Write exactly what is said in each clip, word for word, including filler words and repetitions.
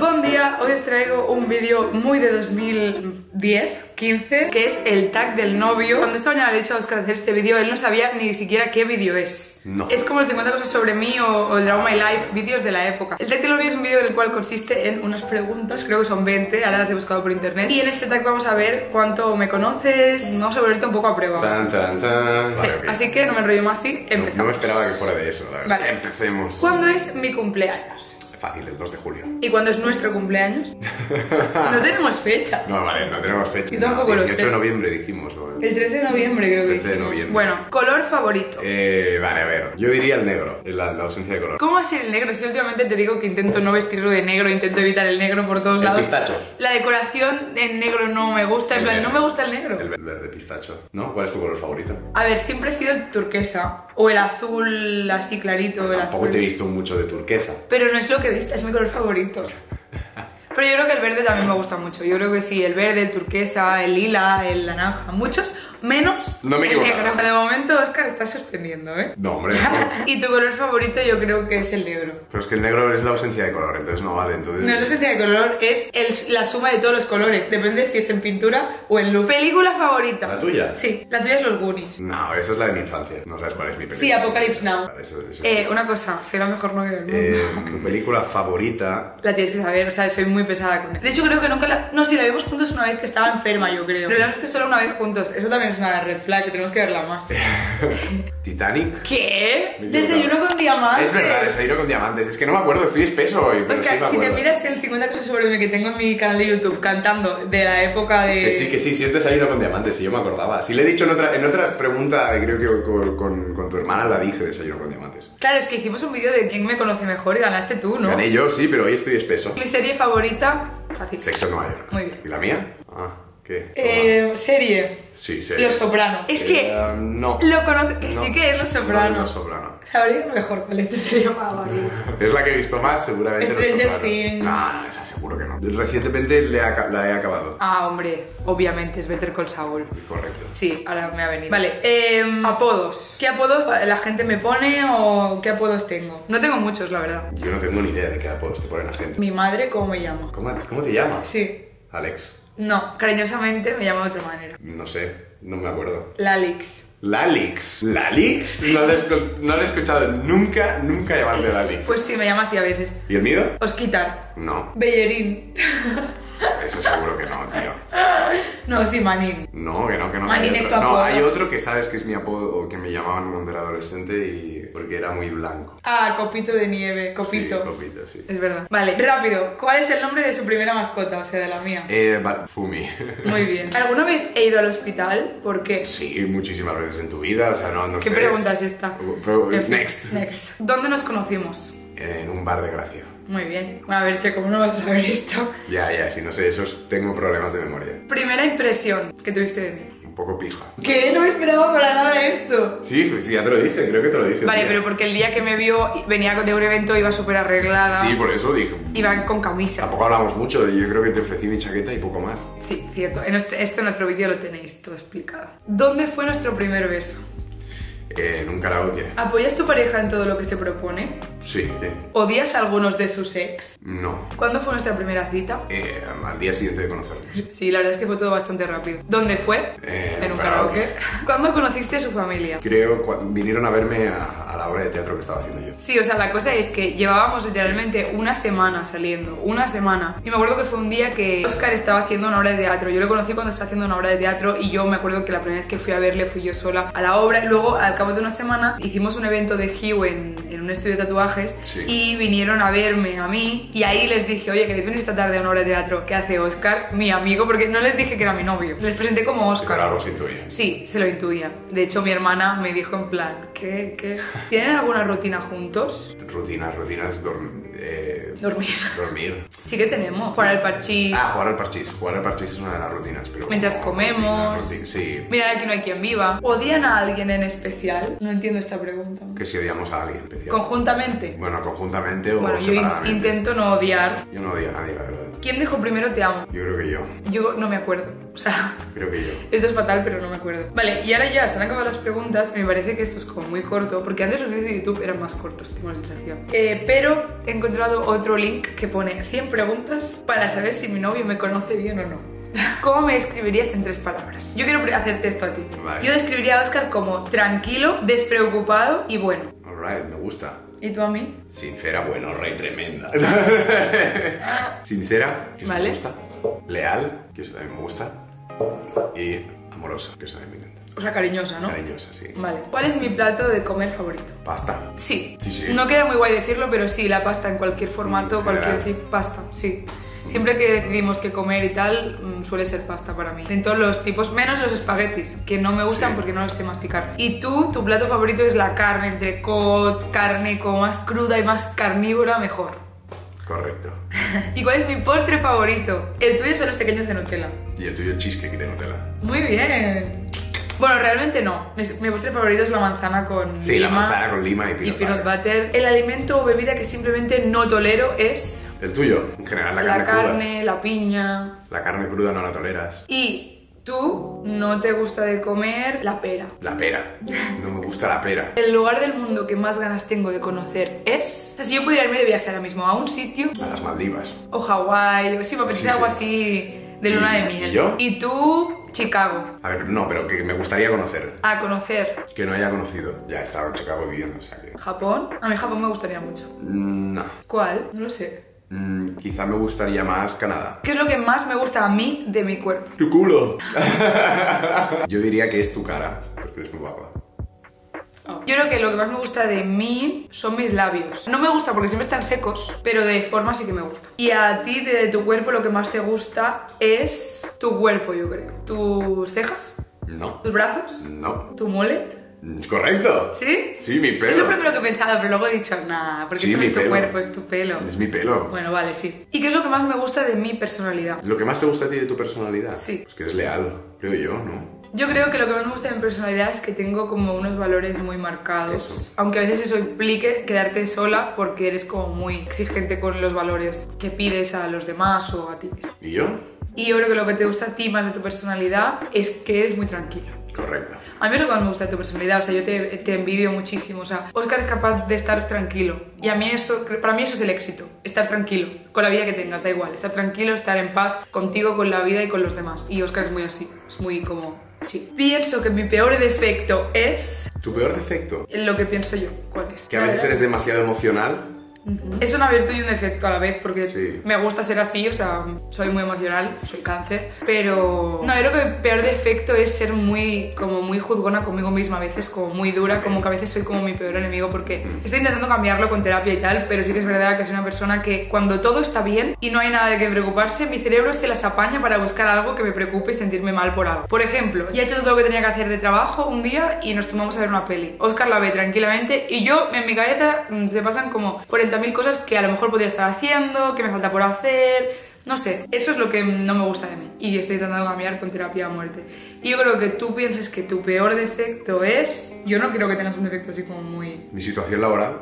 Buen día, hoy os traigo un vídeo muy de dos mil diez, quince, que es el tag del novio. Cuando esta mañana le he dicho a Oscar hacer este vídeo, él no sabía ni siquiera qué vídeo es. No. Es como el cincuenta cosas sobre mí o, o el Draw My Life, vídeos de la época. El tag del novio es un vídeo en el cual consiste en unas preguntas, creo que son veinte, ahora las he buscado por internet. Y en este tag vamos a ver cuánto me conoces, vamos a volverte un poco a prueba. Tan, tan, tan. Sí, Vale, así que no me enrollo más y empezamos. No, no me esperaba que fuera de eso, la verdad. Vale. Empecemos. ¿Cuándo es mi cumpleaños? Fácil, el dos de julio. ¿Y cuándo es nuestro cumpleaños? No tenemos fecha. No, vale, no tenemos fecha. Yo tampoco no, lo sé. dieciocho de noviembre dijimos. ¿no? El trece de noviembre creo que trece de dijimos. noviembre. Bueno, color favorito. Eh, vale, a ver. Yo diría el negro, la, la ausencia de color. ¿Cómo va a ser el negro? Si últimamente te digo que intento no vestirlo de negro, intento evitar el negro por todos El lados. pistacho. La decoración en negro no me gusta, en El plan, verde. no me gusta el negro. El verde pistacho. ¿No? ¿Cuál es tu color favorito? A ver, siempre he sido el turquesa. O el azul así clarito. El Tampoco azul. te he visto mucho de turquesa. Pero no es lo que viste, es mi color favorito. Pero yo creo que el verde también me gusta mucho. Yo creo que sí, el verde, el turquesa, el lila, el naranja. Muchos, menos No me el equivoco. negro. De momento, Oscar está suspendiendo, ¿eh? No, hombre. Y tu color favorito yo creo que es el negro. Pero es que el negro es la ausencia de color, entonces no vale. Entonces... No es la esencia de color, es el- la suma de todos los colores. Depende si es en pintura o en luz. ¿Película favorita? ¿La tuya? Sí, la tuya es Los Goonies. No, esa es la de mi infancia. No sabes cuál es mi película. Sí, Apocalypse Now. Vale, eso, eso Eh, sí. una cosa, soy la mejor novia del mundo. Eh, tu película favorita. La tienes que saber, o sea, soy muy pesada con él. De hecho, creo que nunca la... No, sí, la vimos juntos una vez que estaba enferma, yo creo. Pero la vimos solo una vez juntos. Eso también es una red flag, que tenemos que verla más. Titanic. ¿Qué? Me he equivocado. Desayuno con diamantes. Es verdad, desayuno con diamantes. Es que no me acuerdo, estoy espeso hoy. Pero Oscar, sí me si te acuerdo. miras el cincuenta cosas sobre mí que tengo en mi canal de YouTube cantando de la época de... Que sí, que sí, sí es desayuno con diamantes, sí, yo me acordaba. Sí le he dicho en otra, en otra pregunta, creo que con, con, con tu hermana la dije, desayuno con diamantes. Claro, es que hicimos un vídeo de quién me conoce mejor y ganaste tú, ¿no? Gané yo, sí, pero hoy estoy espeso. Mi serie favorita, fácil. Sexo en Nueva York. Muy bien. ¿Y la mía? Ah, ¿qué? Eh, serie. Sí, sí. Los Soprano. Es que Eh, no. lo conoce, que No. sí que es Los No, Soprano. Los Soprano. Sabría mejor cuál es tu serie favorita. Es la que he visto más, seguramente. Los Stranger Soprano. Things. No, no, esa seguro que no. Recientemente le ha aca- la he acabado. Ah, hombre, obviamente es Better Call Saul. Correcto. Sí, ahora me ha venido. Vale, eh, apodos. ¿Qué apodos la gente me pone o qué apodos tengo? No tengo muchos, la verdad. Yo no tengo ni idea de qué apodos te ponen a gente. Mi madre, ¿cómo me llama? ¿Cómo, cómo te llamas? Sí. Alex. No, cariñosamente me llama de otra manera. No sé, no me acuerdo. Lalix. ¿Lalix? ¿Lalix? No lo he, escu- no lo he escuchado nunca, nunca llamarte Lalix. Pues sí, me llama así a veces. ¿Y el mío? Osquitar. No, Bellerín. eso seguro que no, tío. No, sí, Manín. No, que no, que no. Manín hay es otro. tu No, apodo. hay otro que sabes que es mi apodo, o que me llamaban cuando era adolescente y porque era muy blanco. Ah, Copito de nieve, Copito. Sí, Copito, sí. Es verdad. Vale, rápido. ¿Cuál es el nombre de su primera mascota? O sea, de la mía. Eh, va- Fumi. Muy bien. ¿Alguna vez he ido al hospital? ¿Por qué? Sí, muchísimas veces en tu vida, o sea, no, no ¿Qué sé. pregunta es esta? Pero- En fin, next. Next. ¿Dónde nos conocimos? En un bar de Gracia. Muy bien. Bueno, a ver, es que como no vas a saber esto. Ya, ya, si no sé, esos tengo problemas de memoria. Primera impresión que tuviste de mí. Un poco pija. ¿Qué? No me esperaba para nada esto. Sí, pues sí, ya te lo dije, creo que te lo dije. Vale, tía. pero porque el día que me vio venía de un evento, iba súper arreglada. Sí, por eso dije. Iba con camisa. Tampoco hablamos mucho, yo creo que te ofrecí mi chaqueta y poco más. Sí, cierto. En este, esto en otro vídeo lo tenéis todo explicado. ¿Dónde fue nuestro primer beso? Eh, en un karaoke. ¿Apoyas tu pareja en todo lo que se propone? Sí, sí. ¿Odias a algunos de sus ex? No. ¿Cuándo fue nuestra primera cita? Eh, al día siguiente de conocernos. Sí, la verdad es que fue todo bastante rápido. ¿Dónde fue? Eh, en un karaoke. karaoke. ¿Cuándo conociste a su familia? Creo cuando vinieron a verme a, a la obra de teatro que estaba haciendo yo. Sí, o sea, la cosa es que llevábamos literalmente una semana saliendo, una semana. Y me acuerdo que fue un día que Oscar estaba haciendo una obra de teatro. Yo lo conocí cuando estaba haciendo una obra de teatro y yo me acuerdo que la primera vez que fui a verle fui yo sola a la obra. Y luego, al cabo de una semana, hicimos un evento de Hue en, en un estudio de tatuajes. Sí. Y vinieron a verme a mí y ahí les dije, oye, ¿queréis venir esta tarde a una obra de teatro? ¿Qué hace Oscar? Mi amigo, porque no les dije que era mi novio. Les presenté como Oscar. Pero algo se intuía. Sí, se lo intuía. De hecho, mi hermana me dijo en plan, ¿qué? ¿Qué? ¿Tienen alguna rutina juntos? Rutinas, rutinas, dorm- eh, Dormir. dormir. Sí que tenemos. Jugar al parchís. Ah, jugar al parchís. Jugar al parchís es una de las rutinas, pero... Mientras como comemos. rutina, rutina, sí. Mirar aquí no hay quien viva. ¿Odian a alguien en especial? No entiendo esta pregunta. Que si odiamos a alguien especial. ¿Conjuntamente? Bueno, conjuntamente o Bueno, yo in- separadamente. intento no odiar. Yo no odio a nadie, la verdad. ¿Quién dijo primero te amo? Yo creo que yo. Yo no me acuerdo. O sea, Creo que yo. esto es fatal, pero no me acuerdo. Vale, y ahora ya se han acabado las preguntas. Me parece que esto es como muy corto, porque antes los vídeos de YouTube eran más cortos, tengo la sensación. Eh, pero he encontrado otro link que pone cien preguntas para saber si mi novio me conoce bien o no. ¿Cómo me describirías en tres palabras? Yo quiero hacerte esto a ti. Vale. Yo describiría a Óscar como tranquilo, despreocupado y bueno. Alright, me gusta. ¿Y tú a mí? Sincera, bueno, rey, tremenda. Sincera, que eso Vale. me gusta. Leal, que eso también me gusta. Y amorosa, que eso también me encanta. O sea, cariñosa, ¿no? Cariñosa, sí. Vale. ¿Cuál es mi plato de comer favorito? Pasta. Sí. Sí, sí. No queda muy guay decirlo, pero sí, la pasta en cualquier formato, En cualquier general. tipo, pasta, sí. Siempre que decidimos qué comer y tal, mm, suele ser pasta para mí. En todos los tipos, menos los espaguetis, que no me gustan Sí. porque no los sé masticar. Y tú, tu plato favorito es la carne, entrecot, carne como más cruda y más carnívora, mejor. Correcto. ¿Y cuál es mi postre favorito? El tuyo son los pequeños de Nutella. Y el tuyo cheesecake de Nutella. Muy bien. Bueno, realmente no. Mi, mi postre favorito es la manzana con Sí, la lima manzana con lima y y peanut peanut butter. butter. El alimento o bebida que simplemente no tolero es El tuyo, en general, la, la carne, carne, cruda. la piña. La carne cruda no la toleras. Y tú no te gusta de comer la pera. La pera. No me gusta la pera. El lugar del mundo que más ganas tengo de conocer es... O sea, si yo pudiera irme de viaje ahora mismo a un sitio, A las Maldivas. o Hawái, o sí, me apetece Sí, sí. algo así de luna ¿Y- de miel. y yo? Y tú, Chicago. A ver, no, pero que me gustaría conocer. A conocer Que no haya conocido. Ya he estado en Chicago viviendo, o sea que... Japón. A mí Japón me gustaría mucho. Mm, no. ¿Cuál? No lo sé. Mm, quizá me gustaría más Canadá. ¿Qué es lo que más me gusta a mí de mi cuerpo? ¡Tu culo! Yo diría que es tu cara, porque eres muy guapa. Yo creo que lo que más me gusta de mí son mis labios. No me gusta porque siempre están secos, pero de forma sí que me gusta. Y a ti, de tu cuerpo, lo que más te gusta es tu cuerpo, yo creo. ¿Tus cejas? No. ¿Tus brazos? No. ¿Tu mullet? Mm, ¿Correcto? ¿Sí? Sí, mi pelo. Es lo primero que he pensado, pero luego he dicho, nah, porque Sí, eso no mi es tu pelo. cuerpo, es tu pelo. Es mi pelo. Bueno, vale, sí. ¿Y qué es lo que más me gusta de mi personalidad? ¿Lo que más te gusta a ti de tu personalidad? Sí. Pues que eres leal, creo yo, ¿no? Yo creo que lo que más me gusta de mi personalidad es que tengo como unos valores muy marcados. Eso. Aunque a veces eso implique quedarte sola porque eres como muy exigente con los valores que pides a los demás o a ti mismo. ¿Y yo? Y yo creo que lo que te gusta a ti más de tu personalidad es que eres muy tranquila. Correcto. A mí es lo que más me gusta de tu personalidad, o sea, yo te, te envidio muchísimo, o sea, Óscar es capaz de estar tranquilo y a mí eso, para mí eso es el éxito, estar tranquilo, con la vida que tengas, da igual, estar tranquilo, estar en paz contigo, con la vida y con los demás. Y Óscar es muy así, es muy como... Sí. Pienso que mi peor defecto es... ¿Tu peor defecto? Lo que pienso yo, ¿cuál es? Que a veces eres demasiado emocional. Es una virtud y un defecto a la vez, porque Sí. me gusta ser así, o sea, soy muy emocional, soy cáncer, pero... No, yo creo que el peor defecto es ser muy, como muy juzgona conmigo misma, a veces como muy dura, como que a veces soy como mi peor enemigo, porque estoy intentando cambiarlo con terapia y tal, pero sí que es verdad que soy una persona que cuando todo está bien y no hay nada de qué preocuparse, mi cerebro se las apaña para buscar algo que me preocupe y sentirme mal por algo. Por ejemplo, ya he hecho todo lo que tenía que hacer de trabajo un día y nos tomamos a ver una peli. Óscar la ve tranquilamente y yo, en mi cabeza, mm, se pasan como cuarenta mil cosas que a lo mejor podría estar haciendo, que me falta por hacer, no sé, eso es lo que no me gusta de mí y estoy intentando cambiar con terapia a muerte. Y yo creo que tú pienses que tu peor defecto es... Yo no creo que tengas un defecto así como muy... Mi situación laboral.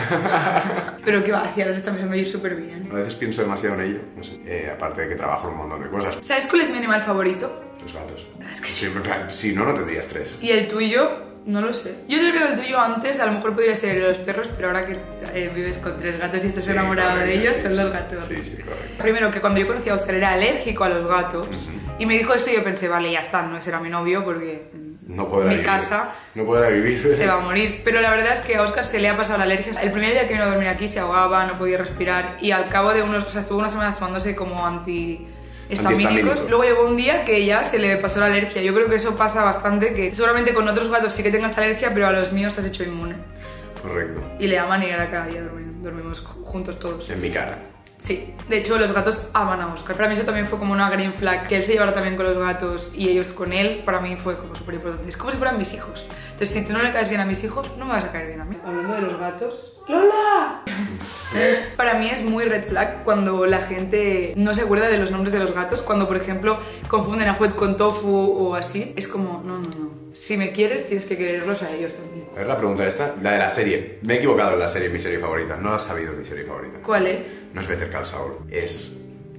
Pero que va, si ahora te está empezando a ir súper bien. A veces pienso demasiado en ello. No sé. Eh, aparte de que trabajo en un montón de cosas. ¿Sabes cuál es mi animal favorito? Los gatos. Es que sí. Siempre, en plan, si no, no tendrías tres. ¿Y el tuyo? No lo sé. Yo creo que el tuyo antes a lo mejor podría ser el de los perros, pero ahora que eh, vives con tres gatos y estás Sí, enamorado de correcto, ellos, sí, son sí. los gatos. Sí, sí, correcto. Primero, que cuando yo conocí a Óscar era alérgico a los gatos Ujú. y me dijo eso y yo pensé, vale, ya está, no será mi novio porque mm, No podrá mi vivir. casa No podrá vivir. se va a morir. Pero la verdad es que a Óscar se le ha pasado la alergia. El primer día que vino a dormir aquí se ahogaba, no podía respirar y al cabo de unos... O sea, estuvo unas semanas tomándose como anti... estamínicos. Antihistamínicos. Luego llegó un día que ya se le pasó la alergia. Yo creo que eso pasa bastante, que seguramente con otros gatos sí que tengas alergia, pero a los míos te has hecho inmune. Correcto. Y le aman y ahora cada día dormimos, dormimos juntos todos. En mi cara. Sí, de hecho los gatos aman a Óscar. Para mí eso también fue como una green flag, que él se llevara también con los gatos y ellos con él, para mí fue como súper importante. Es como si fueran mis hijos. Entonces si tú no le caes bien a mis hijos, no me vas a caer bien a mí. Hablando de los gatos... ¡Lola! Para mí es muy red flag cuando la gente no se acuerda de los nombres de los gatos, cuando por ejemplo confunden a Fuet con Tofu o así. Es como, no, no, no. Si me quieres, tienes que quererlos a ellos también. A ver la pregunta esta, la de la serie. Me he equivocado en la serie, mi serie favorita. No la has sabido mi serie favorita. ¿Cuál es? No es Better Call Saul, es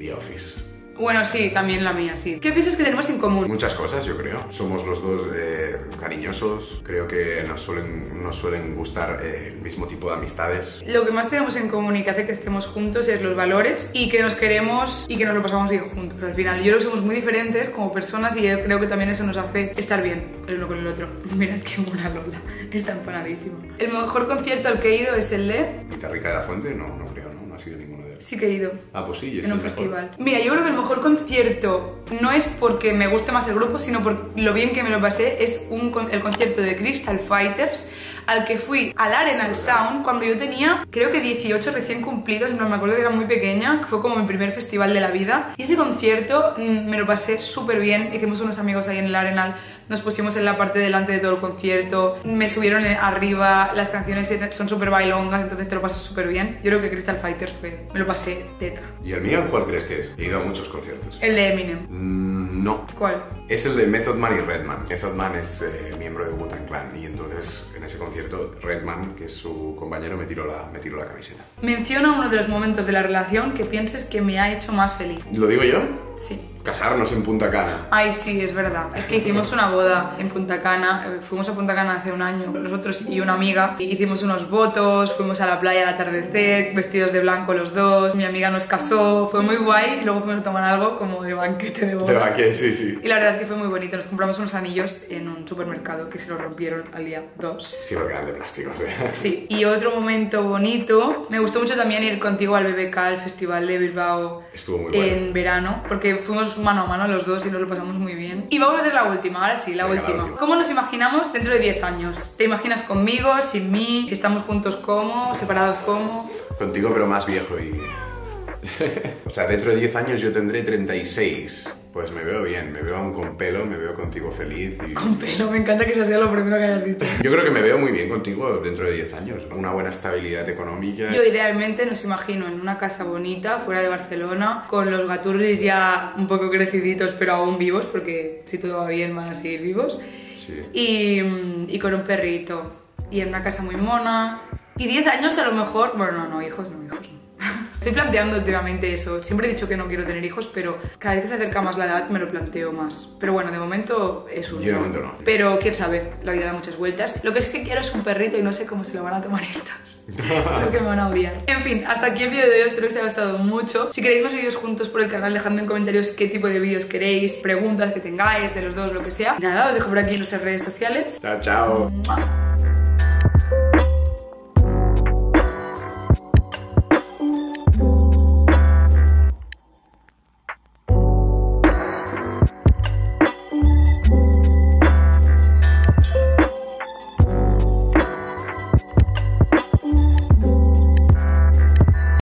The Office. Bueno, sí, también la mía, sí. ¿Qué piensas que tenemos en común? Muchas cosas, yo creo. Somos los dos eh, cariñosos. Creo que nos suelen, nos suelen gustar eh, el mismo tipo de amistades. Lo que más tenemos en común y que hace que estemos juntos es los valores y que nos queremos y que nos lo pasamos bien juntos. Al final, yo creo que somos muy diferentes como personas y yo creo que también eso nos hace estar bien el uno con el otro. Mirad qué mona Lola, está empanadísima. El mejor concierto al que he ido es el de... ¿Guitarra Rica de la Fuente? No, no creo, ¿no? No ha sido ninguno de ellos. Sí que he ido. Ah, pues sí, es en un el mejor. festival. Mira, yo creo que el mejor concierto no es porque me guste más el grupo, sino por lo bien que me lo pasé. Es un, el concierto de Crystal Fighters, al que fui al Arenal Sound cuando yo tenía, creo que dieciocho recién cumplidos, en plan, me acuerdo que era muy pequeña, que fue como mi primer festival de la vida. Y ese concierto mmm, me lo pasé súper bien, hicimos unos amigos ahí en el Arenal, nos pusimos en la parte delante de todo el concierto, me subieron arriba, las canciones son súper bailongas, entonces te lo pasas súper bien. Yo creo que Crystal Fighters fue, me lo pasé teta. ¿Y el mío cuál crees que es? He ido a muchos conciertos. El de Eminem. Mm, no. ¿Cuál? Es el de Method Man y Redman. Method Man es eh, miembro de Wu-Tang Clan y entonces en ese concierto Redman, que es su compañero, me tiró la, me tiró la camiseta. Menciona uno de los momentos de la relación que pienses que me ha hecho más feliz. ¿Lo digo yo? Sí. Casarnos en Punta Cana. Ay, sí, es verdad. Es que hicimos una boda en Punta Cana. Fuimos a Punta Cana hace un año, nosotros y una amiga. Hicimos unos votos, fuimos a la playa al atardecer, vestidos de blanco los dos. Mi amiga nos casó, fue muy guay. Y luego fuimos a tomar algo como de banquete de boda. De banquete, sí, sí. Y la verdad es que fue muy bonito. Nos compramos unos anillos en un supermercado que se los rompieron al día dos. Sí, porque eran de plástico, o sea. Sí. Y otro momento bonito, me gustó mucho también ir contigo al B B K, al Festival de Bilbao. Estuvo muy bueno. En verano, porque fuimos mano a mano los dos y nos lo pasamos muy bien. Y vamos a hacer la última, ahora sí, la, Venga, última. la última. ¿Cómo nos imaginamos dentro de diez años? ¿Te imaginas conmigo, sin mí? Si estamos juntos, ¿cómo? ¿Separados, cómo? Contigo, pero más viejo y... O sea, dentro de diez años yo tendré treinta y seis. Pues me veo bien, me veo aún con pelo, me veo contigo feliz y... Con pelo, me encanta que eso sea lo primero que hayas dicho. Yo creo que me veo muy bien contigo dentro de diez años. Una buena estabilidad económica. Yo idealmente nos imagino en una casa bonita, fuera de Barcelona, con los gaturris ya un poco creciditos, pero aún vivos, porque si todo va bien van a seguir vivos. Sí. Y, y con un perrito. Y en una casa muy mona. Y diez años a lo mejor... Bueno, no, no, hijos no, hijos no. Estoy planteando últimamente eso. Siempre he dicho que no quiero tener hijos, pero cada vez que se acerca más la edad me lo planteo más. Pero bueno, de momento es uno. Yo de momento no. Pero quién sabe, la vida da muchas vueltas. Lo que es que quiero es un perrito y no sé cómo se lo van a tomar estos. Creo que me van a odiar. En fin, hasta aquí el vídeo de hoy. Espero que os haya gustado mucho. Si queréis más vídeos juntos por el canal, dejadme en comentarios qué tipo de vídeos queréis, preguntas que tengáis de los dos, lo que sea. Y nada, os dejo por aquí en nuestras redes sociales. Chao, chao. ¡Mua!